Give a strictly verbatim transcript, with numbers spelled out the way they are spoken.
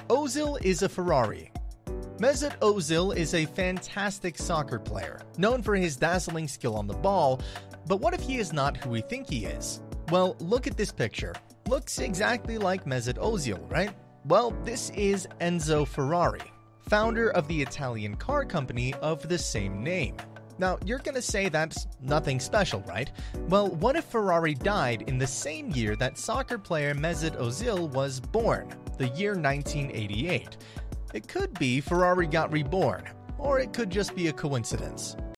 Ozil is a Ferrari. Mesut Ozil is a fantastic soccer player, known for his dazzling skill on the ball, but what if he is not who we think he is? Well, look at this picture. Looks exactly like Mesut Ozil, right? Well, this is Enzo Ferrari, founder of the Italian car company of the same name. Now, you're gonna say that's nothing special, right? Well, what if Ferrari died in the same year that soccer player Mesut Ozil was born, the year nineteen eighty-eight? It could be Ferrari got reborn, or it could just be a coincidence.